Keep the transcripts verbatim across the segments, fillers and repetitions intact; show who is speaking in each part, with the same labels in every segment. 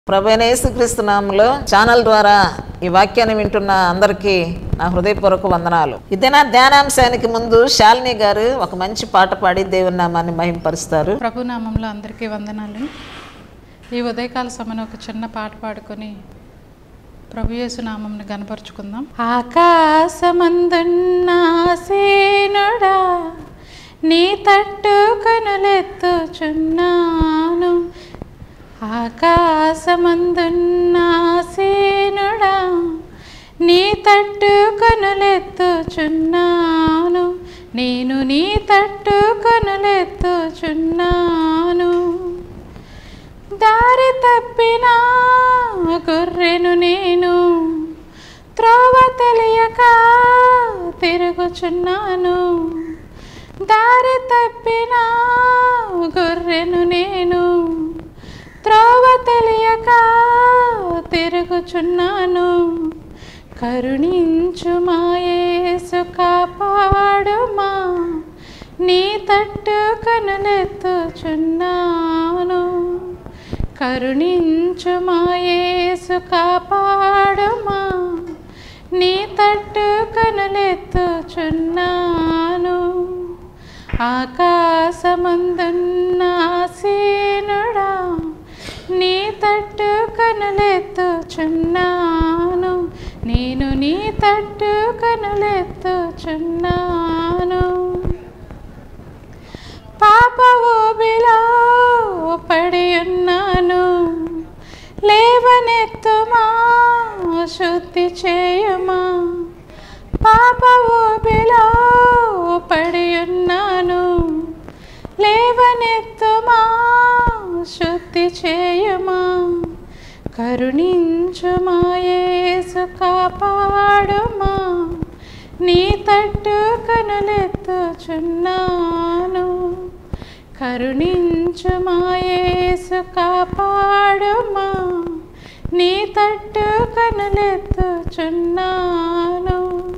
Speaker 1: ప్రభువైన యేసుక్రీస్తు నామములో ఛానల్ ద్వారా ఈ వాక్యాన్ని వింటున్న అందరికీ నా హృదయపూర్వక వందనాలు. ఇదేనా ధ్యానాంశానికి ముందు శాలిని గారు ఒక మంచి పాట పాడి దేవుని నామాన్ని మహింపరుస్తారు.
Speaker 2: ప్రభు నామంలో అందరికీ వందనాలు. ఈ ఉదయకాల సమయంలో ఒక చిన్న పాట పాడుకొని ప్రభు యేసు నామంని గనపరుచుకుందాం. ఆకాశమందున్న సేనుడా నీ తట్టు కనులెత్తుచున్నాను, ఆకాశమందున్న సేనుడా నీ తట్టు కనులెత్తుచున్నాను, నేను నీ తట్టు కనులెత్తుచున్నాను. దారి తప్పిన గొర్రెను నేను, త్రోవ తెలియక తిరుగుచున్నాను. దారి తప్పిన గొర్రెను నేను, త్రోవ తెలియక తిరుగుచున్నాను. కరుణించుమా యేసు కాపాడుమా, నీ తట్టు కనులెత్తుచున్నాను. కరుణించుమా యేసు కాపాడుమా, నీ తట్టు కనులెత్తుచున్నాను. ఆకాశమందున్న సేనుడా నీ తట్టు కనులెత్తుచున్నాను, నేను నీ తట్టు కనులెత్తుచున్నాను. పాప ఊబిలో పడి ఉన్నాను, లేవనెత్తుమా శుద్ధి చేయుమా. పాప ఊబిలో పడి ఉన్నాను, లేవనెత్తుమా శుద్ధి చేయుమా. కరుణించుమా యేసు కాపాడుమా, నీ తట్టు కనులెత్తుచున్నాను. కరుణించుమా యేసు కాపాడుమా, నీ తట్టు కనులెత్తుచున్నాను.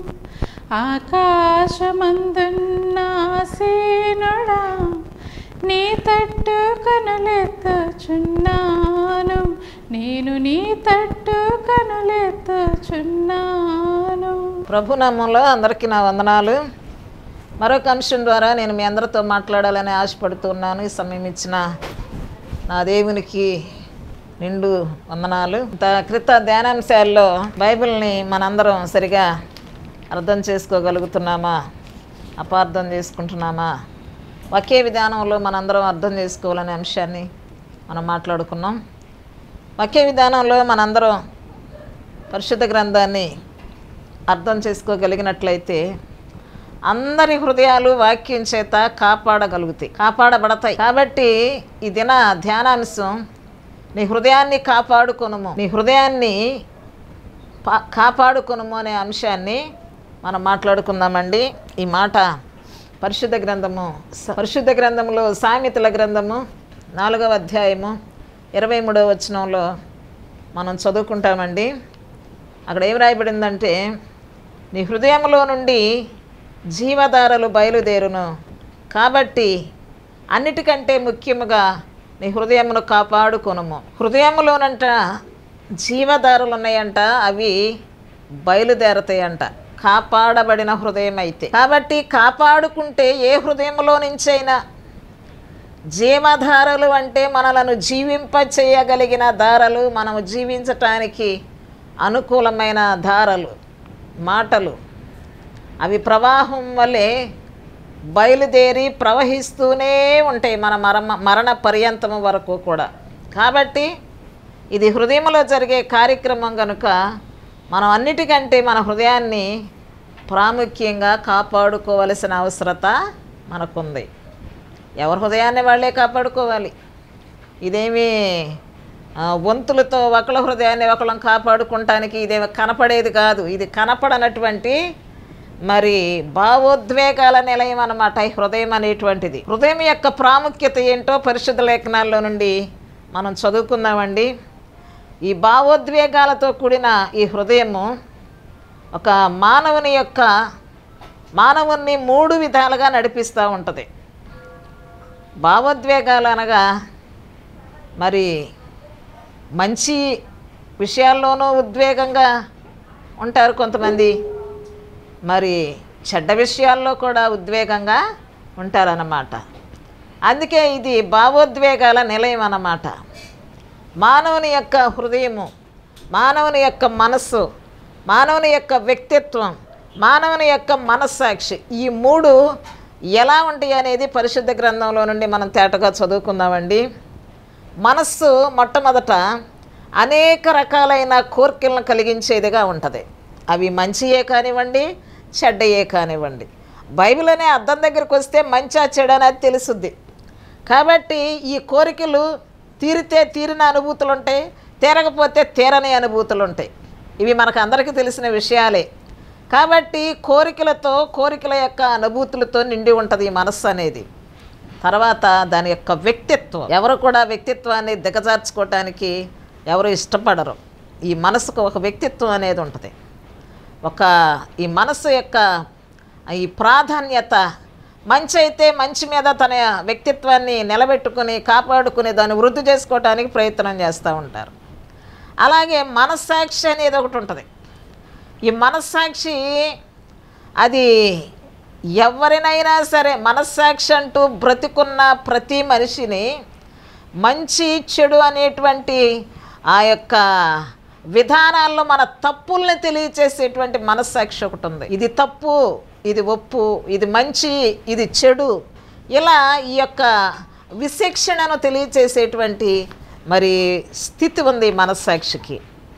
Speaker 2: ఆకాశమందున్న సేనుడా నీ తట్టు కనులెత్తుచున్నాను, నేను నీ తట్టు కనులెత్తుచున్నాను.
Speaker 1: ప్రభు నామంలో అందరికీ నా వందనాలు. మరొక అంశం ద్వారా నేను మీ అందరితో మాట్లాడాలని ఆశపడుతున్నాను. ఈ సమయం ఇచ్చిన నా దేవునికి నిండు వందనాలు. ఇంత క్రిత ధ్యానాంశాల్లో బైబిల్ని మనందరం సరిగా అర్థం చేసుకోగలుగుతున్నామా, అపార్థం చేసుకుంటున్నామా, ఒకే విధానంలో మనందరం అర్థం చేసుకోవాలనే అంశాన్ని మనం మాట్లాడుకున్నాం. ఒకే విధానంలో మనందరం పరిశుద్ధ గ్రంథాన్ని అర్థం చేసుకోగలిగినట్లయితే అందరి హృదయాలు వాక్యం చేత కాపాడగలుగుతాయి, కాపాడబడతాయి. కాబట్టి ఈ దిన ధ్యానాంశం నీ హృదయాన్ని కాపాడుకొనుము, నీ హృదయాన్ని కాపాడుకొనుము అనే అంశాన్ని మనం మాట్లాడుకుందామండి. ఈ మాట పరిశుద్ధ గ్రంథము పరిశుద్ధ గ్రంథంలో సామెతల గ్రంథము నాలుగవ అధ్యాయము ఇరవై మూడవ వచనంలో మనం చదువుకుంటామండి. అక్కడ ఏం రాయబడిందంటే, నీ హృదయంలో నుండి జీవధారలు బయలుదేరును, కాబట్టి అన్నిటికంటే ముఖ్యముగా నీ హృదయమును కాపాడుకొనుము. హృదయంలోనంట జీవధారలు ఉన్నాయంట, అవి బయలుదేరతాయంట కాపాడబడిన హృదయం అయితే. కాబట్టి కాపాడుకుంటే ఏ హృదయంలో నుంచైనా జీవధారలు అంటే మనలను జీవింప చేయగలిగిన ధారలు, మనము జీవించటానికి అనుకూలమైన ధారలు, మాటలు, అవి ప్రవాహం వల్లే బయలుదేరి ప్రవహిస్తూనే ఉంటాయి మన మరణ మరణ పర్యంతము వరకు కూడా. కాబట్టి ఇది హృదయంలో జరిగే కార్యక్రమం కనుక మనం అన్నిటికంటే మన హృదయాన్ని ప్రాముఖ్యంగా కాపాడుకోవలసిన అవసరత మనకుంది. ఎవరి హృదయాన్ని వాళ్ళే కాపాడుకోవాలి. ఇదేమీ వంతులతో ఒకళ్ళ హృదయాన్ని ఒకళ్ళం కాపాడుకుంటానికి ఇదేమి కనపడేది కాదు. ఇది కనపడనటువంటి మరి భావోద్వేగాల నిలయం అన్నమాట ఈ హృదయం అనేటువంటిది. హృదయం యొక్క ప్రాముఖ్యత ఏంటో పరిశుద్ధ లేఖనాల్లో నుండి మనం చదువుకుందామండి. ఈ భావోద్వేగాలతో కూడిన ఈ హృదయము ఒక మానవుని యొక్క మానవుని మూడు విధాలుగా నడిపిస్తూ ఉంటుంది. భావోద్వేగాలు అనగా మరి మంచి విషయాల్లోనూ ఉద్వేగంగా ఉంటారు కొంతమంది, మరి చెడ్డ విషయాల్లో కూడా ఉద్వేగంగా ఉంటారన్నమాట. అందుకే ఇది భావోద్వేగాల నిలయం అన్నమాట. మానవుని యొక్క హృదయము, మానవుని యొక్క మనస్సు, మానవుని యొక్క వ్యక్తిత్వం, మానవుని యొక్క మనస్సాక్షి, ఈ మూడు ఎలా ఉంటాయి అనేది పరిశుద్ధ గ్రంథంలో నుండి మనం తేటగా చదువుకుందామండి. మనస్సు మొట్టమొదట అనేక రకాలైన కోరికలను కలిగించేదిగా ఉంటుంది. అవి మంచియే కానివ్వండి, చెడ్డయే కానివ్వండి. బైబిల్ అనే అద్దం దగ్గరికి వస్తే మంచి చెడు అనేది తెలుసుద్ది. కాబట్టి ఈ కోరికలు తీరితే తీరిన అనుభూతులు ఉంటాయి, తీరకపోతే తీరని అనుభూతులు ఉంటాయి. ఇవి మనకు అందరికీ తెలిసిన విషయాలే. కాబట్టి కోరికలతో, కోరికల యొక్క అనుభూతులతో నిండి ఉంటుంది ఈ మనస్సు అనేది. తర్వాత దాని యొక్క వ్యక్తిత్వం, ఎవరు కూడా వ్యక్తిత్వాన్ని దిగజార్చుకోవటానికి ఎవరు ఇష్టపడరు. ఈ మనసుకు ఒక వ్యక్తిత్వం అనేది ఉంటుంది. ఒక ఈ మనస్సు యొక్క ఈ ప్రాధాన్యత, మంచి అయితే మంచి మీద తన వ్యక్తిత్వాన్ని నిలబెట్టుకుని కాపాడుకుని దాన్ని వృద్ధి చేసుకోవడానికి ప్రయత్నం చేస్తూ ఉంటారు. అలాగే మనస్సాక్షి అనేది ఒకటి ఉంటుంది. ఈ మనస్సాక్షి అది ఎవరినైనా సరే, మనస్సాక్షి అంటూ బ్రతికున్న ప్రతి మనిషిని మంచి చెడు అనేటువంటి ఆ యొక్క విధానాల్లో మన తప్పుల్ని తెలియచేసేటువంటి మనస్సాక్షి ఒకటి ఉంది. ఇది తప్పు, ఇది ఒప్పు, ఇది మంచి, ఇది చెడు, ఇలా ఈ యొక్క విశిక్షణను తెలియచేసేటువంటి మరి స్థితి ఉంది మనస్సాక్షికి.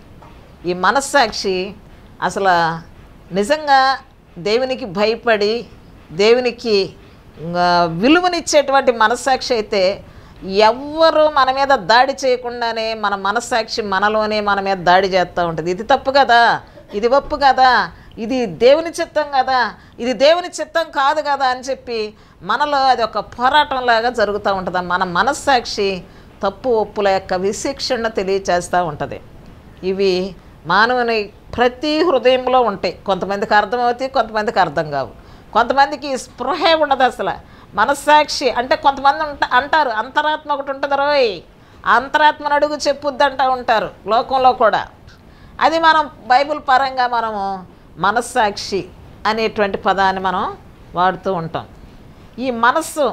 Speaker 1: ఈ మనస్సాక్షి అసలు నిజంగా దేవునికి భయపడి దేవునికి విలువనిచ్చేటువంటి మనస్సాక్షి అయితే ఎవ్వరూ మన మీద దాడి చేయకుండానే మన మనస్సాక్షి మనలోనే మన మీద దాడి చేస్తూ ఉంటుంది. ఇది తప్పు కదా, ఇది ఒప్పు కదా, ఇది దేవుని చిత్తం కదా, ఇది దేవుని చిత్తం కాదు కదా అని చెప్పి మనలో అది ఒక పోరాటంలాగా జరుగుతూ ఉంటుంది. మన మనస్సాక్షి తప్పు ఒప్పుల యొక్క విశిక్షణ తెలియచేస్తూ ఉంటుంది. ఇవి మానవుని ప్రతి హృదయంలో ఉంటాయి. కొంతమందికి అర్థమవుతాయి, కొంతమందికి అర్థం కావు. కొంతమందికి స్పృహే ఉండదు అసలు. మనస్సాక్షి అంటే కొంతమంది ఉంట అంటారు అంతరాత్మ ఒకటి ఉంటుంది రోయ్, అంతరాత్మను అడుగు చెప్పుద్ది అంటూ ఉంటారు లోకంలో కూడా. అది మనం బైబిల్ పరంగా మనము మనస్సాక్షి అనేటువంటి పదాన్ని మనం వాడుతూ ఉంటాం. ఈ మనస్సు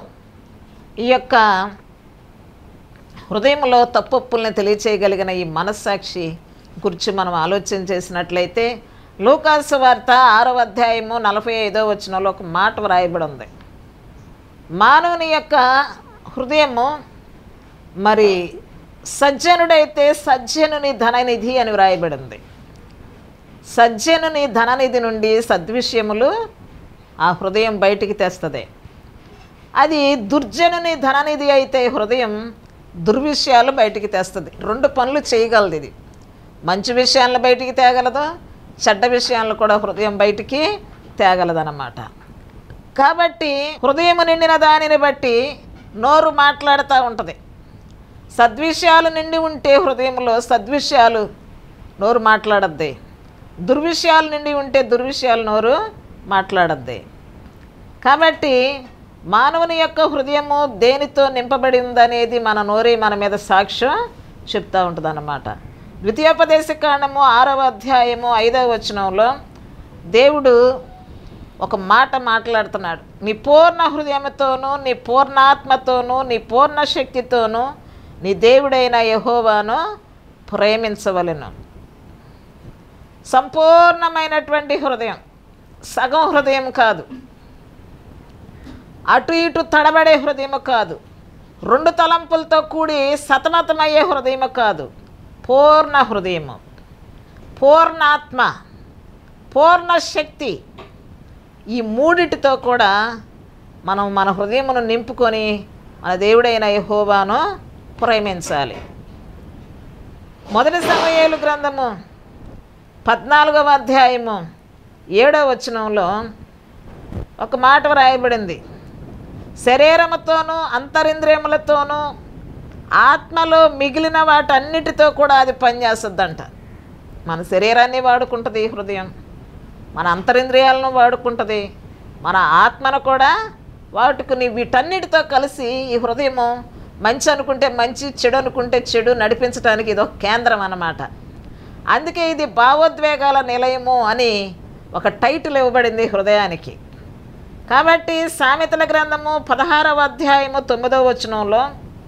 Speaker 1: ఈ యొక్క హృదయంలో తప్పొప్పుల్ని తెలియచేయగలిగిన ఈ మనస్సాక్షి గురించి మనం ఆలోచన చేసినట్లయితే లూకాసు వార్త ఆరవ అధ్యాయము నలభై ఐదో వచనంలో ఒక మాట వ్రాయబడి ఉంది. మానవుని యొక్క హృదయము మరి సజ్జనుడైతే సజ్జనుని ధననిధి అని వ్రాయబడింది. సజ్జనుని ధననిధి నుండి సద్విషయములు ఆ హృదయం బయటికి తెస్తుంది. అది దుర్జనుని ధననిధి అయితే హృదయం దుర్విషయాలు బయటికి తెస్తుంది. రెండు పనులు చేయగలదు ఇది. మంచి విషయాలను బయటికి తేగలదు, చెడ్డ విషయాలను కూడా హృదయం బయటికి తేగలదన్నమాట. కాబట్టి హృదయము నిండిన దానిని బట్టి నోరు మాట్లాడుతూ ఉంటుంది. సద్విషయాలు నిండి ఉంటే హృదయంలో సద్విషయాలు నోరు మాట్లాడద్ది, దుర్విషయాలు నిండి ఉంటే దుర్విషయాలు నోరు మాట్లాడద్ది. కాబట్టి మానవుని యొక్క హృదయము దేనితో నింపబడి ఉందనేది మన నోరే మన మీద సాక్ష్యం చెప్తూ ఉంటుంది అన్నమాట. ద్వితీయోపదేశ కాండము ఆరవ అధ్యాయము ఐదవ వచనంలో దేవుడు ఒక మాట మాట్లాడుతున్నాడు. నీ పూర్ణ హృదయంతోనూ, నీ పూర్ణాత్మతోనూ, నీ పూర్ణ శక్తితోనూ నీ దేవుడైన యెహోవాను ప్రేమించవలెను. సంపూర్ణమైనటువంటి హృదయం, సగం హృదయం కాదు, అటు ఇటు తడబడే హృదయం కాదు, రెండు తలంపులతో కూడి సతమతమయ్యే హృదయం కాదు, పూర్ణ హృదయము, పూర్ణాత్మ, పూర్ణ శక్తి, ఈ మూడిటితో కూడా మనం మన హృదయమును నింపుకొని మన దేవుడైన యెహోవాను ప్రేమించాలి. మొదటి సమూయేలు గ్రంథము పద్నాలుగవ అధ్యాయము ఏడవ వచనంలో ఒక మాట వ్రాయబడింది. శరీరముతోనూ అంతరింద్రియములతోనూ ఆత్మలో మిగిలిన వాటన్నిటితో కూడా అది పనిచేస్తుందంట. మన శరీరాన్ని వాడుకుంటుంది ఈ హృదయం, మన అంతరింద్రియాలను వాడుకుంటుంది, మన ఆత్మను కూడా వాడుకుని వీటన్నిటితో కలిసి ఈ హృదయము మంచి అనుకుంటే మంచి, చెడు అనుకుంటే చెడు నడిపించడానికి ఇది ఒక కేంద్రం అన్నమాట. అందుకే ఇది భావోద్వేగాల నిలయము అని ఒక టైటిల్ ఇవ్వబడింది హృదయానికి. కాబట్టి సామెతల గ్రంథము పదహారవ అధ్యాయము తొమ్మిదవ వచనంలో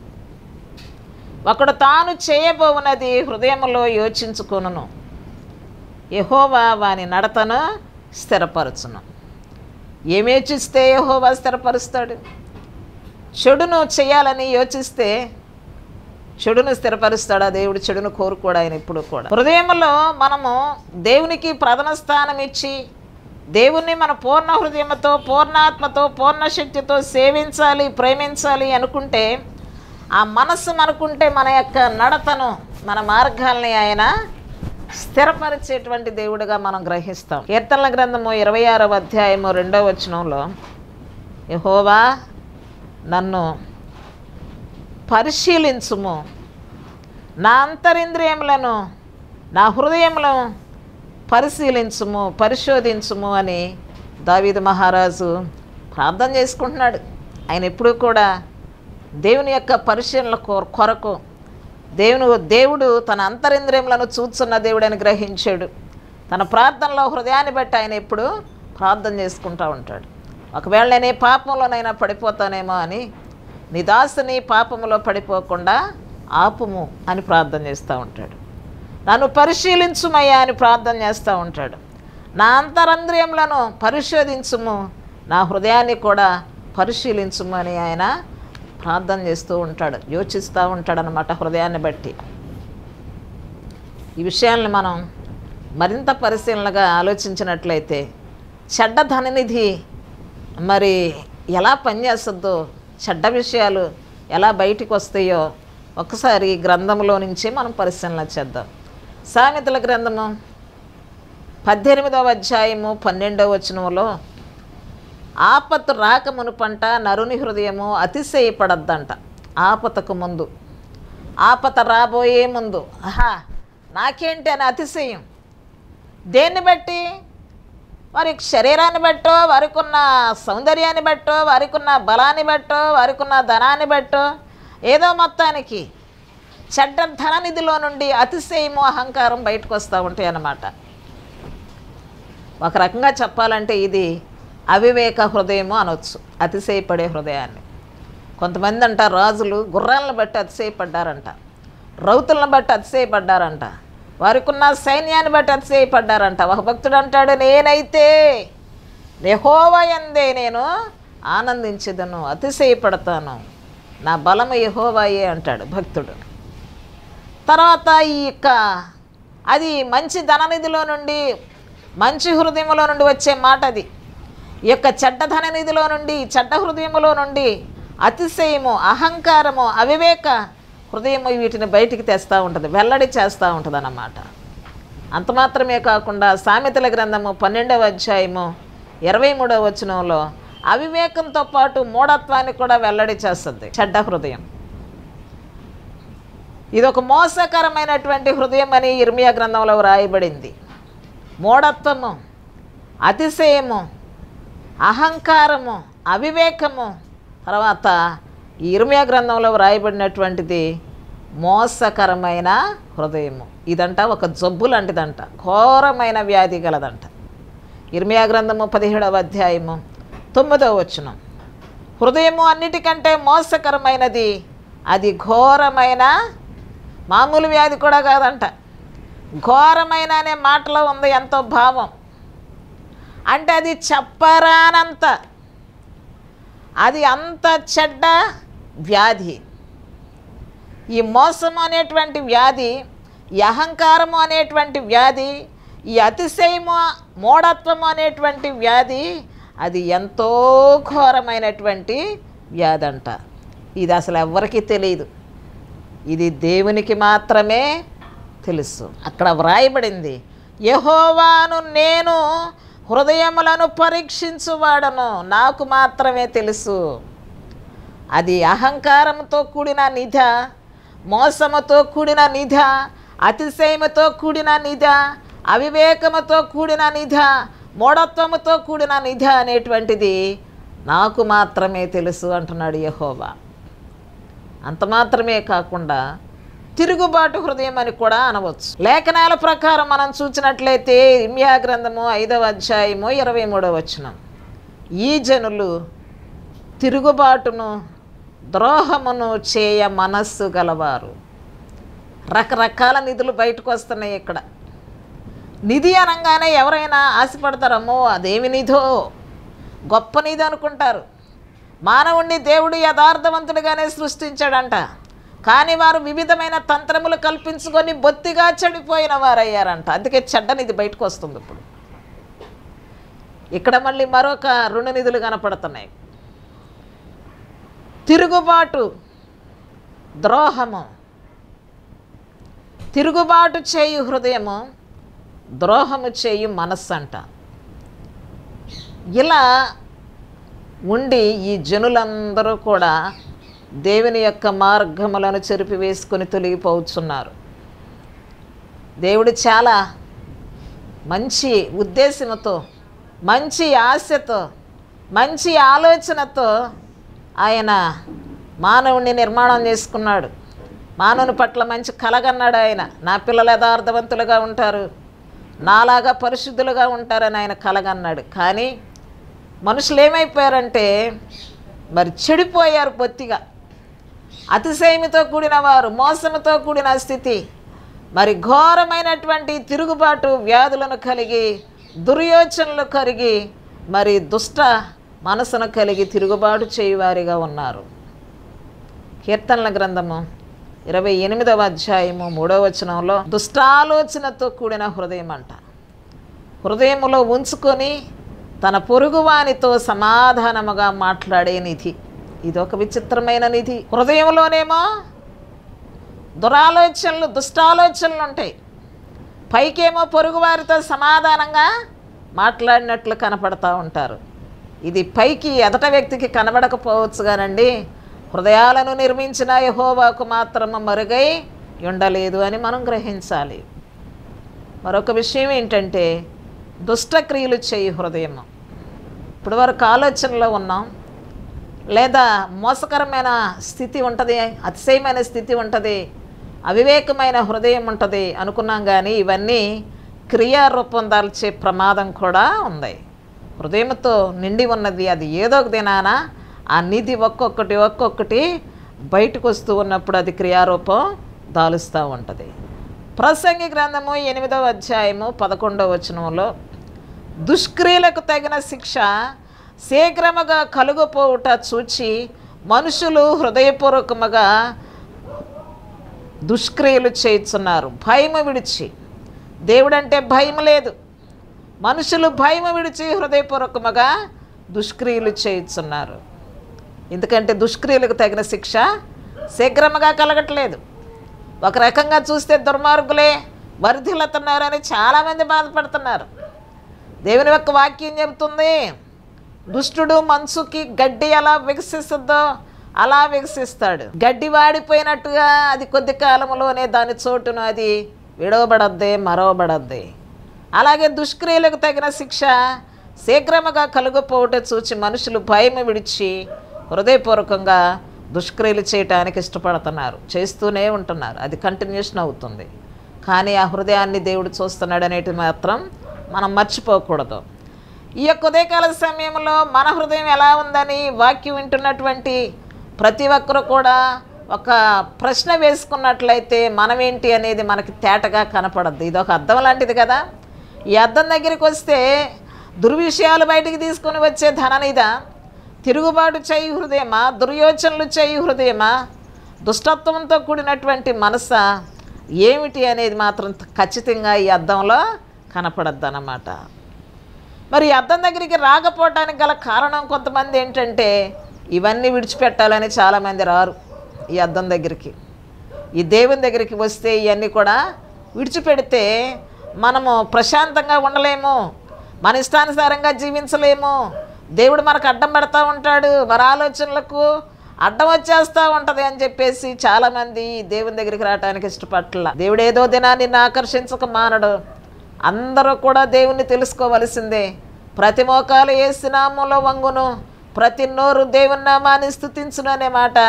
Speaker 1: ఒకడు తాను చేయబోవునది హృదయములో యోచించుకొనును, యెహోవా వాని నడతను స్థిరపరచును. ఏమి యోచిస్తే యెహోవా స్థిరపరుస్తాడు? చెడును చేయాలని యోచిస్తే చెడును స్థిరపరుస్తాడా దేవుడు? చెడును కోరుకోడు ఆయన ఎప్పుడు కూడా. హృదయంలో మనము దేవునికి ప్రథమ స్థానం ఇచ్చి దేవుణ్ణి మన పూర్ణ హృదయంతో, పూర్ణాత్మతో, పూర్ణ శక్తితో సేవించాలి, ప్రేమించాలి అనుకుంటే, ఆ మనస్సు మనకుంటే మన యొక్క నడతను, మన మార్గాల్ని ఆయన స్థిరపరిచేటువంటి దేవుడిగా మనం గ్రహిస్తాం. కీర్తనల గ్రంథము ఇరవై ఆరవ అధ్యాయము రెండవ వచనంలో యెహోవా నన్ను పరిశీలించుము, నా అంతరింద్రియములను, నా హృదయములను పరిశీలించుము, పరిశోధించుము అని దావీదు మహారాజు ప్రార్థన చేసుకుంటున్నాడు. ఆయన ఎప్పుడూ కూడా దేవుని యొక్క పరిశీలన కొరకు దేవుని దేవుడు తన అంతరింద్రియములను చూస్తున్న దేవుడని గ్రహించాడు. తన ప్రార్థనలో హృదయాన్ని బట్టి ఆయన ఎప్పుడు ప్రార్థన చేసుకుంటూ ఉంటాడు. ఒకవేళ నేను ఏ పాపంలోనైనా పడిపోతానేమో అని, నీ దాసుని పాపములో పడిపోకుండా ఆపుము అని ప్రార్థన చేస్తూ ఉంటాడు. నన్ను పరిశీలించుమయ్యా అని ప్రార్థన చేస్తూ ఉంటాడు. నా అంతరంద్రియములను పరిశోధించుము, నా హృదయాన్ని కూడా పరిశీలించుము అని ఆయన ప్రార్థన చేస్తూ ఉంటాడు, యోచిస్తూ ఉంటాడనమాట హృదయాన్ని బట్టి. ఈ విషయాన్ని మనం మరింత పరిశీలనగా ఆలోచించినట్లయితే చెడ్డ ధననిధి మరి ఎలా పనిచేస్తుందో, చెడ్డ విషయాలు ఎలా బయటికి వస్తాయో ఒకసారి గ్రంథంలో నుంచి మనం పరిశీలన చేద్దాం. సామెతల గ్రంథము పద్దెనిమిదవ అధ్యాయము పన్నెండవ వచనంలో ఆపత్తు రాకమునుపంట నరుని హృదయము అతిశయపడద్దంట. ఆపతకు ముందు, ఆపత రాబోయే ముందు, ఆహా నాకేంటి అని అతిశయం. దేన్ని బట్టి? వారి శరీరాన్ని బట్టో, వారికి ఉన్న సౌందర్యాన్ని బట్టో, వారికి ఉన్న బలాన్ని బట్టో, వారికి ఉన్న ధనాన్ని బట్టో, ఏదో మొత్తానికి చెడ్డ ధననిధిలో నుండి అతిశయము, అహంకారం బయటకు వస్తూ ఉంటాయి అన్నమాట. ఒక రకంగా చెప్పాలంటే ఇది అవివేక హృదయము అనొచ్చు, అతిశయపడే హృదయాన్ని. కొంతమంది అంట రాజులు గుర్రాలను బట్టి అతిశయపడ్డారంట, రౌతులను బట్టి అతిశయపడ్డారంట, వారికి ఉన్న సైన్యాన్ని బట్టి అతిశయపడ్డారంట. ఒక భక్తుడు అంటాడు, నేనైతే యెహోవా యందే నేను ఆనందించెదను, అతిశయపడతాను, నా బలము యెహోవాయే అంటాడు భక్తుడు. తర్వాత ఈ యొక్క అది మంచి ధననిధిలో నుండి, మంచి హృదయంలో నుండి వచ్చే మాట అది. ఈ యొక్క చెడ్డ ధననిధిలో నుండి, చెడ్డ హృదయములో నుండి అతిశయము, అహంకారము, అవివేక హృదయము వీటిని బయటికి తెస్తూ ఉంటుంది, వెల్లడి చేస్తూ ఉంటుంది అన్నమాట. అంత మాత్రమే కాకుండా సామెతల గ్రంథము పన్నెండవ అధ్యాయము ఇరవై మూడవ వచనంలో అవివేకంతో పాటు మూఢత్వాన్ని కూడా వెల్లడి చేస్తుంది చెడ్డ హృదయం. ఇది ఒక మోసకరమైనటువంటి హృదయం అని ఇర్మియా గ్రంథంలో వ్రాయబడింది. మూఢత్వము, అతిశయము, అహంకారము, అవివేకము, తర్వాత ఈ ఇర్మియా గ్రంథంలో వ్రాయబడినటువంటిది మోసకరమైన హృదయము. ఇదంట ఒక జబ్బు లాంటిదంట, ఘోరమైన వ్యాధి గలదంట. ఇర్మియా గ్రంథము పదిహేడవ అధ్యాయము తొమ్మిదవ వచనం, హృదయము అన్నిటికంటే మోసకరమైనది, అది ఘోరమైన, మామూలు వ్యాధి కూడా కాదంట, ఘోరమైన అనే మాటలో ఉంది ఎంతో భావం. అంటే అది చెప్పరానంత, అది అంత చెడ్డ వ్యాధి. ఈ మోసము అనేటువంటి వ్యాధి, ఈ అహంకారము అనేటువంటి వ్యాధి, ఈ అతిశయము, మూఢత్వము అనేటువంటి వ్యాధి, అది ఎంతో ఘోరమైనటువంటి వ్యాధి అంట. ఇది అసలు ఎవరికీ తెలియదు, ఇది దేవునికి మాత్రమే తెలుసు. అక్కడ వ్రాయబడింది, యెహోవాను నేను హృదయములను పరీక్షించువాడను, నాకు మాత్రమే తెలుసు. అది అహంకారంతో కూడిన నిధ, మోసముతో కూడిన నిధ, అతిశయముతో కూడిన నిధ, అవివేకముతో కూడిన నిధ, మూఢత్వముతో కూడిన నిధ అనేటువంటిది నాకు మాత్రమే తెలుసు అంటున్నాడు యెహోవా. అంత మాత్రమే కాకుండా తిరుగుబాటు హృదయం అని కూడా అనవచ్చు. లేఖనాల ప్రకారం మనం చూసినట్లయితే ఇర్మియా గ్రంథము ఐదవ అధ్యాయము ఇరవై మూడవ వచనం, ఈ జనులు తిరుగుబాటును ద్రోహమును చేయ మనస్సు గలవారు. రకరకాల నిధులు బయటకు వస్తున్నాయి. ఇక్కడ నిధి అనగానే ఎవరైనా ఆశపడతారమ్మో అదేమి నిధో, గొప్ప నిధి అనుకుంటారు. మానవుణ్ణి దేవుడు యథార్థవంతుడిగానే సృష్టించాడంట, కానీ వారు వివిధమైన తంత్రములు కల్పించుకొని బొత్తిగా చెడిపోయిన వారయ్యారంట. అందుకే చెడ్డ నిధి బయటకు వస్తుంది. ఇప్పుడు ఇక్కడ మళ్ళీ మరొక రెండు నిధులు కనపడుతున్నాయి. తిరుగుబాటు ద్రోహము, తిరుగుబాటు చేయు హృదయము, ద్రోహము చేయు మనస్సు అంట. ఇలా ఉండి ఈ జనులందరూ కూడా దేవుని యొక్క మార్గములను చెరిపి వేసుకొని తొలగిపోతున్నారు. దేవుడు చాలా మంచి ఉద్దేశంతో, మంచి ఆశతో, మంచి ఆలోచనతో ఆయన మానవుణ్ణి నిర్మాణం చేసుకున్నాడు. మానవుని పట్ల మంచి కలగన్నాడు ఆయన. నా పిల్లలు యథార్థవంతులుగా ఉంటారు, నాలాగా పరిశుద్ధులుగా ఉంటారని ఆయన కలగన్నాడు. కానీ మనుషులు ఏమైపోయారంటే మరి చెడిపోయారు బొత్తిగా. అతిశయమితో కూడిన వారు, మోసముతో కూడిన స్థితి, మరి ఘోరమైనటువంటి తిరుగుబాటు వ్యాధులను కలిగి, దుర్యోచనలు కలిగి, మరి దుష్ట మనసును కలిగి తిరుగుబాటు చేయువారిగా ఉన్నారు. కీర్తనల గ్రంథము ఇరవై ఎనిమిదవ అధ్యాయము మూడవ వచనంలో దుష్టాలోచనతో కూడిన హృదయం అంట. హృదయములో ఉంచుకొని తన పొరుగువానితో సమాధానముగా మాట్లాడే నిధి. ఇది ఒక విచిత్రమైన నిధి. హృదయంలోనేమో దురాలోచనలు, దుష్టాలోచనలు ఉంటాయి. పైకేమో పొరుగువారితో సమాధానంగా మాట్లాడినట్లు కనపడతా ఉంటారు. ఇది పైకి ఎదట వ్యక్తికి కనబడకపోవచ్చు కానండి, హృదయాలను నిర్మించిన యెహోవాకు మాత్రము మరుగై ఉండలేదు అని మనం గ్రహించాలి. మరొక విషయం ఏంటంటే దుష్టక్రియలు చేయి హృదయము. ఇప్పుడు వరకు ఆలోచనలో ఉన్నాం, లేదా మోసకరమైన స్థితి ఉంటుంది, అతిశయమైన స్థితి ఉంటుంది, అవివేకమైన హృదయం ఉంటుంది అనుకున్నాం. కానీ ఇవన్నీ క్రియారూపం దాల్చే ప్రమాదం కూడా ఉంది. హృదయంతో నిండి ఉన్నది, అది ఏదో ఒక దినాన ఆ నిధి ఒక్కొక్కటి ఒక్కొక్కటి బయటకు వస్తూ ఉన్నప్పుడు అది క్రియారూపం దాలుస్తూ ఉంటుంది. ప్రసంగి గ్రంథము ఎనిమిదవ అధ్యాయము పదకొండవ వచనంలో దుష్క్రియలకు తగిన శిక్ష శీఘ్రముగా కలుగుపోవుట చూచి మనుషులు హృదయపూర్వకముగా దుష్క్రియలు చేయుచున్నారు. భయము విడిచి, దేవుడంటే భయం లేదు, మనుషులు భయము విడిచి హృదయపూర్వకముగా దుష్క్రియలు చేయుచున్నారు. ఎందుకంటే దుష్క్రియలకు తగిన శిక్ష శీఘ్రముగా కలగట్లేదు. ఒక రకంగా చూస్తే దుర్మార్గులే వర్ధిల్లుతున్నారని చాలామంది బాధపడుతున్నారు. దేవుని యొక్క వాక్యం చెబుతుంది, దుష్టుడు మనసుకి గడ్డి ఎలా వికసిస్తుందో అలా వికసిస్తాడు. గడ్డి వాడిపోయినట్టుగా అది కొద్ది కాలంలోనే దాని చోటును అది విడవబడద్ది, మరవబడద్ది. అలాగే దుష్క్రియలకు తగిన శిక్ష శీఘ్రముగా కలుగుపోవట చూచి మనుషులు భయం విడిచి హృదయపూర్వకంగా దుష్క్రియలు చేయటానికి ఇష్టపడుతున్నారు, చేస్తూనే ఉంటున్నారు. అది కంటిన్యూషన్ అవుతుంది. కానీ ఆ హృదయాన్ని దేవుడు చూస్తున్నాడు అనేటి మాత్రం మనం మర్చిపోకూడదు. ఈ యొక్క ఉదయకాల సమయంలో మన హృదయం ఎలా ఉందని వాక్యం వింటున్నటువంటి ప్రతి ఒక్కరు కూడా ఒక ప్రశ్న వేసుకున్నట్లయితే మనమేంటి అనేది మనకి తేటగా కనపడద్దు. ఇది ఒక అద్దం లాంటిది కదా. ఈ అద్దం దగ్గరికి వస్తే దుర్విషయాలు బయటికి తీసుకొని వచ్చే ధననిదా, తిరుగుబాటు చేయి హృదయమా, దుర్యోచనలు చేయి హృదయమా, దుష్టత్వంతో కూడినటువంటి మనస ఏమిటి అనేది మాత్రం ఖచ్చితంగా ఈ అద్దంలో కనపడద్దు అన్నమాట. మరి ఈ అద్దం దగ్గరికి రాకపోవటానికి గల కారణం కొంతమంది ఏంటంటే ఇవన్నీ విడిచిపెట్టాలని చాలామంది రారు ఈ అద్దం దగ్గరికి. ఈ దేవుని దగ్గరికి వస్తే ఇవన్నీ కూడా విడిచిపెడితే మనము ప్రశాంతంగా ఉండలేము, మన ఇష్టానుసారంగా జీవించలేము. దేవుడు మనకు అడ్డం పెడతా ఉంటాడు, మన ఆలోచనలకు అడ్డం వచ్చేస్తూ ఉంటుంది అని చెప్పేసి చాలామంది దేవుని దగ్గరికి రావడానికి ఇష్టపట్ల. దేవుడు ఏదో దినాన్ని నిన్ను ఆకర్షించక మానడు. అందరూ కూడా దేవుణ్ణి తెలుసుకోవలసిందే. ప్రతి మోకాలు యేసు నామములో వంగును, ప్రతి నోరు దేవుని నామాన్ని స్తుతించును అనే మాట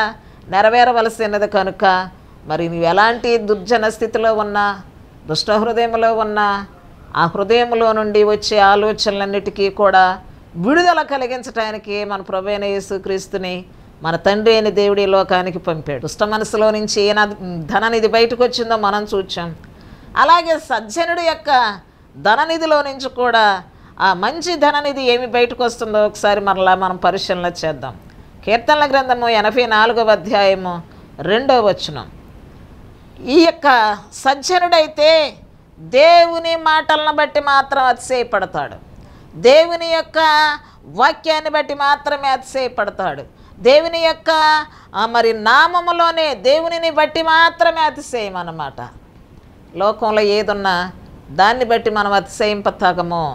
Speaker 1: నెరవేరవలసినది కనుక మరి నువ్వు ఎలాంటి దుర్జన స్థితిలో ఉన్నా, దుష్ట హృదయంలో ఉన్నా, ఆ హృదయంలో నుండి వచ్చే ఆలోచనలన్నిటికీ కూడా విడుదల కలిగించడానికి మన ప్రభువైన యేసుక్రీస్తుని మన తండ్రి అయిన దేవుడి లోకానికి పంపాడు. దుష్ట మనసులో నుంచి ఏ ధననిధి బయటకు వచ్చిందో మనం చూచాం. అలాగే సజ్జనుడి యొక్క ధననిధిలో నుంచి కూడా ఆ మంచి ధననిధి ఏమి బయటకు వస్తుందో ఒకసారి మరలా మనం పరిశీలన చేద్దాం. కీర్తనల గ్రంథము ఎనభై నాలుగవ అధ్యాయము రెండవ వచనం. ఈ యొక్క సజ్జనుడైతే దేవుని మాటలను బట్టి మాత్రం అతిశయపడతాడు, దేవుని యొక్క వాక్యాన్ని బట్టి మాత్రమే అతిశయపడతాడు, దేవుని యొక్క మరి నామములోనే దేవునిని బట్టి మాత్రమే అతిశయం అన్నమాట. లోకంలో ఏదున్నా దాన్ని బట్టి మనం అతిశయింపతగము.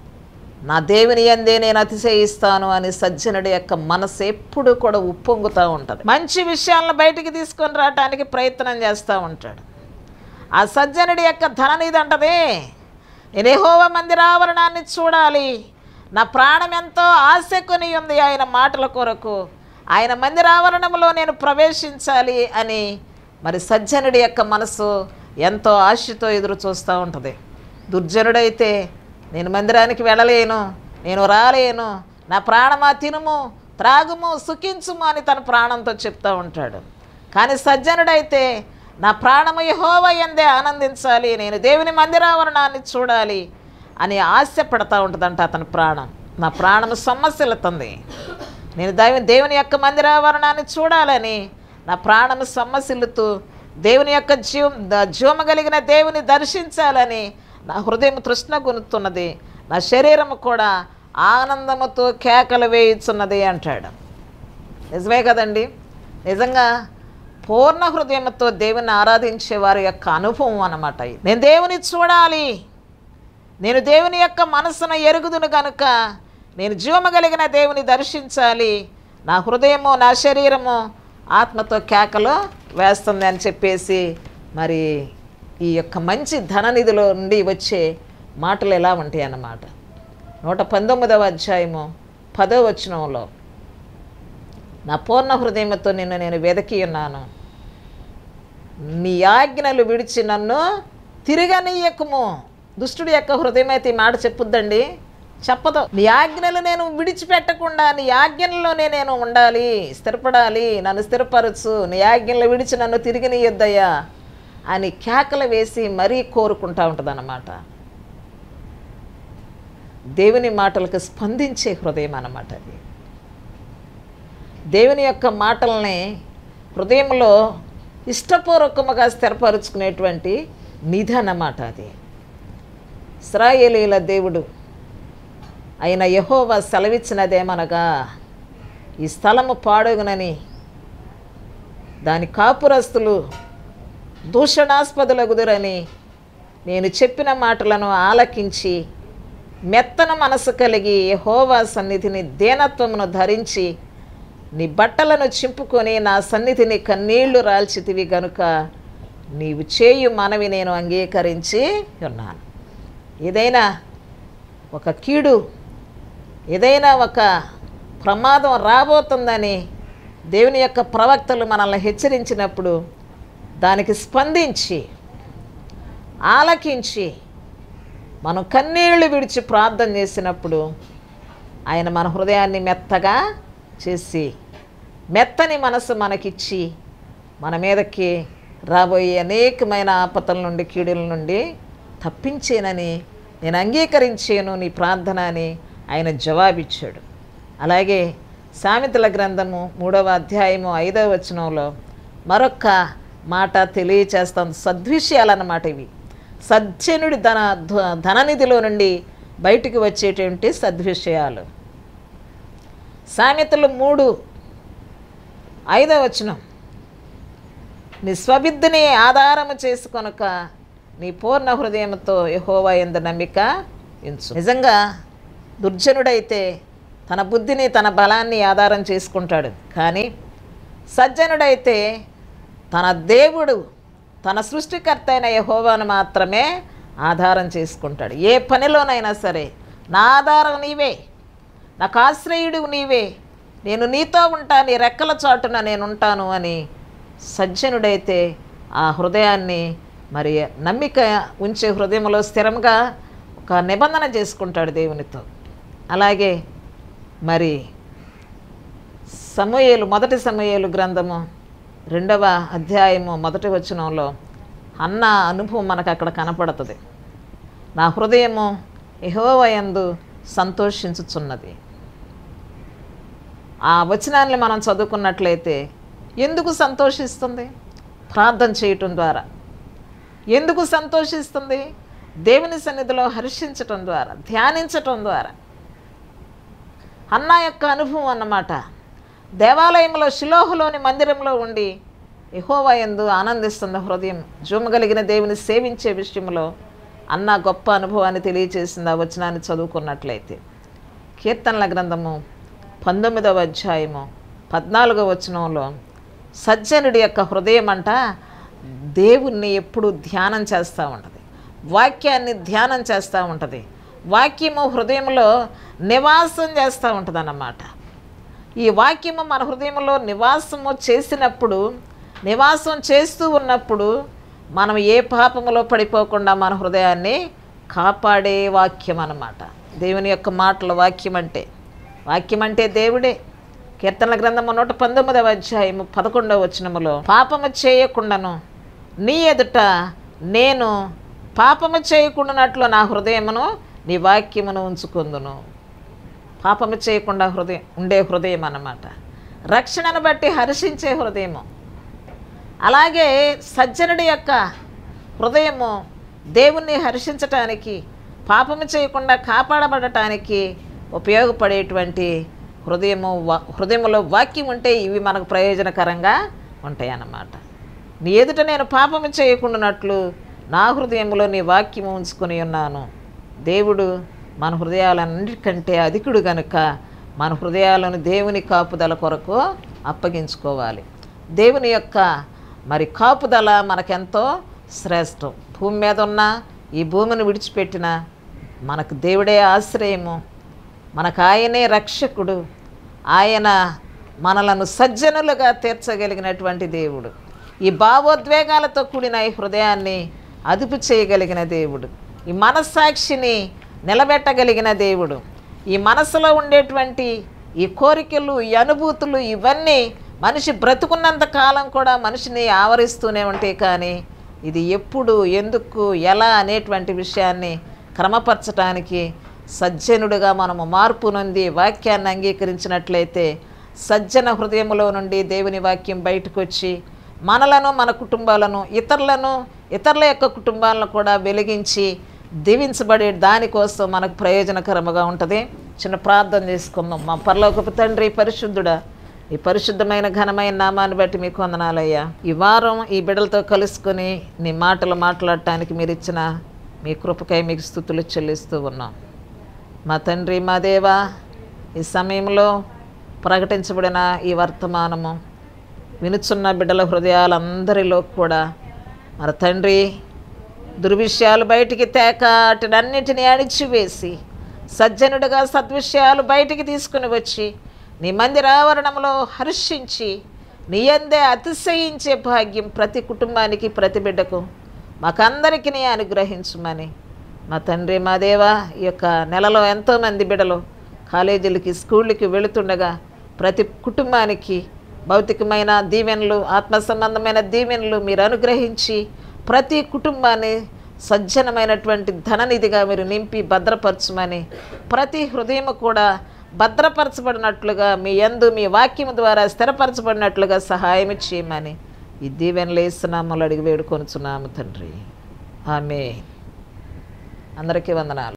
Speaker 1: నా దేవుని యందే నేను అతిశయిస్తాను అని సజ్జనుడి యొక్క మనసు ఎప్పుడు కూడా ఉప్పొంగుతూ ఉంటుంది. మంచి విషయాలను బయటికి తీసుకొని రావడానికి ప్రయత్నం చేస్తూ ఉంటాడు. ఆ సజ్జనుడి యొక్క ధననిధి అంటది, నేను యెహోవా మందిరావరణాన్ని చూడాలి, నా ప్రాణం ఎంతో ఆశ కొని ఉంది ఆయన మాటల కొరకు, ఆయన మందిరావరణంలో నేను ప్రవేశించాలి అని మరి సజ్జనుడి యొక్క మనసు ఎంతో ఆశతో ఎదురు చూస్తూ ఉంటుంది. దుర్జనుడైతే నేను మందిరానికి వెళ్ళలేను, నేను రాలేను, నా ప్రాణమా తినుము త్రాగుము సుఖించుము అని తన ప్రాణంతో చెప్తూ ఉంటాడు. కానీ సజ్జనుడైతే నా ప్రాణము యెహోవా యందే ఆనందించాలి, నేను దేవుని మందిరావరణాన్ని చూడాలి అని ఆశపడతా ఉంటుందంట అతని ప్రాణం. నా ప్రాణము సొమ్మసిల్లుతుంది, నేను దైవ దేవుని యొక్క మందిరావరణాన్ని చూడాలని నా ప్రాణము సొమ్మసిల్లుతూ దేవుని యొక్క జీవం జీవము కలిగిన దేవుని దర్శించాలని నా హృదయం తృష్ణ గొనుతున్నది, నా శరీరము కూడా ఆనందముతో కేకలు వేయుచున్నది అంటాడు. నిజమే కదండి. నిజంగా పూర్ణ హృదయంతో దేవుని ఆరాధించే వారి యొక్క అనుభవం అన్నమాట. నేను దేవుని చూడాలి, నేను దేవుని యొక్క మనసును ఎరుగుదును కనుక నేను జీవము కలిగిన దేవుని దర్శించాలి, నా హృదయము నా శరీరము ఆత్మతో కేకలు వేస్తుంది అని చెప్పేసి మరి ఈ యొక్క మంచి ధననిధిలో నుండి వచ్చే మాటలు ఎలా ఉంటాయి అన్నమాట. నూట పంతొమ్మిదవ అధ్యాయము పదో వచనంలో, నా పూర్ణ హృదయంతో నిన్ను నేను వెదకి ఉన్నాను, నీ ఆజ్ఞలు విడిచి నన్ను తిరగనీయకుము. దుష్టుడి యొక్క హృదయం అయితే ఈ మాట చెప్పుద్దండి, చెప్పదు. నీ ఆజ్ఞలు నేను విడిచిపెట్టకుండా నీ ఆజ్ఞలలోనే నేను ఉండాలి, స్థిరపడాలి, నన్ను స్థిరపరచు, నీ ఆజ్ఞలు విడిచి నన్ను తిరగనీయొద్దయ్యా అని కేకలు వేసి మరీ కోరుకుంటూ ఉంటుంది అన్నమాట. దేవుని మాటలకు స్పందించే హృదయం అన్నమాట అది. దేవుని యొక్క మాటల్ని హృదయంలో ఇష్టపూర్వకముగా స్థిరపరుచుకునేటువంటి నిధి అన్నమాట అది. ఇశ్రాయేలీల దేవుడు అయిన యెహోవా సెలవిచ్చినదేమనగా, ఈ స్థలము పాడుగునని దాని కాపురస్తులు దూషణాస్పదులగుదురని నేను చెప్పిన మాటలను ఆలకించి మెత్తన మనసు కలిగి యెహోవా సన్నిధిని దీనత్వమును ధరించి నీ బట్టలను చింపుకొని నా సన్నిధిని కన్నీళ్లు రాల్చితివి గనుక నీవు చేయు మనవి నేను అంగీకరించి ఉన్నాను. ఏదైనా ఒక కీడు, ఏదైనా ఒక ప్రమాదం రాబోతుందని దేవుని యొక్క ప్రవక్తలు మనల్ని హెచ్చరించినప్పుడు దానికి స్పందించి ఆలకించి మనం కన్నీళ్లు విడిచి ప్రార్థన చేసినప్పుడు ఆయన మన హృదయాన్ని మెత్తగా చేసి మెత్తని మనసు మనకిచ్చి మన మీదకి రాబోయే అనేకమైన ఆపదల నుండి కీడుల నుండి తప్పించేనని నేను అంగీకరించాను నీ ప్రార్థన అని ఆయన జవాబిచ్చాడు. అలాగే సామెతల గ్రంథము మూడవ అధ్యాయము ఐదవ వచనంలో మరొక మాట తెలియచేస్తాం. సద్విషయాలన్నమాట ఇవి. సజ్జనుడి ధన ధననిధిలో నుండి బయటికి వచ్చేటువంటి సద్విషయాలు. సామెతలు మూడు ఐదవ వచనం, నీ స్వబుద్ధిని ఆధారము చేసుకొనక నీ పూర్ణ హృదయంతో యెహోవా యందు నమ్మిక ఉంచు. నిజంగా దుర్జనుడైతే తన బుద్ధిని తన బలాన్ని ఆధారం చేసుకుంటాడు, కానీ సజ్జనుడైతే తన దేవుడు తన సృష్టికర్త అయిన యెహోవాను మాత్రమే ఆధారం చేసుకుంటాడు. ఏ పనిలోనైనా సరే నా ఆధారం నీవే, నాకు ఆశ్రయుడు నీవే, నేను నీతో ఉంటా, నీ రెక్కల చాటున నేను ఉంటాను అని సజ్జనుడైతే ఆ హృదయాన్ని మరి నమ్మిక ఉంచే హృదయంలో స్థిరంగా ఒక నిబంధన చేసుకుంటాడు దేవునితో. అలాగే మరి సమూయేలు మొదటి సమూయేలు గ్రంథము రెండవ అధ్యాయము మొదటి వచనంలో అన్న అనుభవం మనకు అక్కడ కనపడుతుంది. నా హృదయము యెహోవా యందు సంతోషించుచున్నది. ఆ వచనాన్ని మనం చదువుకున్నట్లయితే ఎందుకు సంతోషిస్తుంది? ప్రార్థన చేయటం ద్వారా. ఎందుకు సంతోషిస్తుంది? దేవుని సన్నిధిలో హర్షించటం ద్వారా, ధ్యానించటం ద్వారా. అన్న యొక్క అనుభవం అన్నమాట. దేవాలయంలో షిలోహులోని మందిరంలో ఉండి యెహోవా యందు ఆనందిస్తున్న హృదయం, జూమగలిగిన దేవుని సేవించే విషయంలో అన్న గొప్ప అనుభవాన్ని తెలియచేసింది. ఆ వచనాన్ని చదువుకున్నట్లయితే కీర్తనల గ్రంథము పంతొమ్మిదవ అధ్యాయము పద్నాలుగవ వచనంలో సజ్జనుడి యొక్క హృదయం అంట దేవుణ్ణి ఎప్పుడు ధ్యానం చేస్తూ ఉంటుంది, వాక్యాన్ని ధ్యానం చేస్తూ ఉంటుంది, వాక్యము హృదయంలో నివాసం చేస్తూ ఉంటుంది అన్నమాట. ఈ వాక్యము మన హృదయంలో నివాసము చేసినప్పుడు, నివాసం చేస్తూ ఉన్నప్పుడు మనం ఏ పాపములో పడిపోకుండా మన హృదయాన్ని కాపాడే వాక్యం అన్నమాట. దేవుని యొక్క మాటలు వాక్యం అంటే, వాక్యం అంటే దేవుడే. కీర్తనల గ్రంథము నూట పంతొమ్మిదవ అధ్యాయము పదకొండవ వచనములో పాపము చేయకుండాను నీ ఎదుట నేను పాపము చేయకుండానట్లు నా హృదయమును నీ వాక్యమును ఉంచుకుందును. పాపము చేయకుండా హృదయం ఉండే హృదయం అన్నమాట. రక్షణను బట్టి హర్షించే హృదయము. అలాగే సజ్జనుడి యొక్క హృదయము దేవుణ్ణి హర్షించటానికి, పాపము చేయకుండా కాపాడబడటానికి ఉపయోగపడేటువంటి హృదయము. హృదయంలో వాక్యం ఉంటే ఇవి మనకు ప్రయోజనకరంగా ఉంటాయి అన్నమాట. నీ ఎదుట నేను పాపము చేయకుండానట్లు నా హృదయంలో నీ వాక్యము ఉంచుకొని ఉన్నాను. దేవుడు మన హృదయాలన్నిటికంటే అధికుడు గనుక మన హృదయాలను దేవుని కాపుదల కొరకు అప్పగించుకోవాలి. దేవుని యొక్క మరి కాపుదల మనకెంతో శ్రేష్టం. భూమి మీద ఉన్న ఈ భూమిని విడిచిపెట్టిన మనకు దేవుడే ఆశ్రయము, మనకు ఆయనే రక్షకుడు. ఆయన మనలను సజ్జనులుగా తీర్చగలిగినటువంటి దేవుడు. ఈ భావోద్వేగాలతో కూడిన ఈ హృదయాన్ని అదుపు చేయగలిగిన దేవుడు, ఈ మనస్సాక్షిని నిలబెట్టగలిగిన దేవుడు. ఈ మనసులో ఉండేటువంటి ఈ కోరికలు, ఈ అనుభూతులు ఇవన్నీ మనిషి బ్రతుకున్నంత కాలం కూడా మనిషిని ఆవరిస్తూనే ఉంటాయి. కానీ ఇది ఎప్పుడు, ఎందుకు, ఎలా అనేటువంటి విషయాన్ని క్రమపరచడానికి సజ్జనుడిగా మనము మార్పు నొంది వాక్యాన్ని అంగీకరించినట్లయితే సజ్జన హృదయములో నుండి దేవుని వాక్యం బయటకు వచ్చి మనలను, మన కుటుంబాలను, ఇతరులను, ఇతరుల యొక్క కుటుంబాలను కూడా వెలిగించి దీవించబడే దానికోసం మనకు ప్రయోజనకరముగా ఉంటుంది. చిన్న ప్రార్థన చేసుకుందాం. మా పరలోకపు తండ్రి, పరిశుద్ధుడా, ఈ పరిశుద్ధమైన ఘనమైన నామాన్ని బట్టి మీకు వందనాలయ్యా. ఈ వారం ఈ బిడ్డలతో కలుసుకొని నీ మాటలు మాట్లాడటానికి మీరు ఇచ్చిన మీ కృపకై మీకు స్తుతులు చెల్లిస్తూ ఉన్నాం. మా తండ్రి, మా దేవా, ఈ సమయంలో ప్రకటించబడిన ఈ వర్తమానము వినుచున్న బిడ్డల హృదయాలందరిలో కూడా మరి తండ్రి దుర్విషయాలు బయటికి తేక అటునన్నిటిని అణిచివేసి సజ్జనుడిగా సద్విషయాలు బయటికి తీసుకుని వచ్చి నీ మందిరావరణంలో హర్షించి నీ యందే అతిశయించే భాగ్యం ప్రతి కుటుంబానికి, ప్రతి బిడ్డకు మాకందరికీ నీ అనుగ్రహించుమని మా తండ్రి, మా దేవా, ఈ యొక్క నెలలో ఎంతోమంది బిడ్డలు కాలేజీలకి, స్కూళ్ళకి వెళుతుండగా ప్రతి కుటుంబానికి భౌతికమైన దీవెనలు, ఆత్మ సంబంధమైన దీవెనలు మీరు అనుగ్రహించి ప్రతి కుటుంబాన్ని సజ్జనమైనటువంటి ధననిధిగా మీరు నింపి భద్రపరచుమని, ప్రతి హృదయం కూడా భద్రపరచబడినట్లుగా మీ యందు మీ వాక్యము ద్వారా స్థిరపరచబడినట్లుగా సహాయం చేయమని ఈ దీవెనలు యేసునామములో అడిగి వేడుకొనుచున్నాము తండ్రి. ఆమేన్. అందరికీ వందనాలు.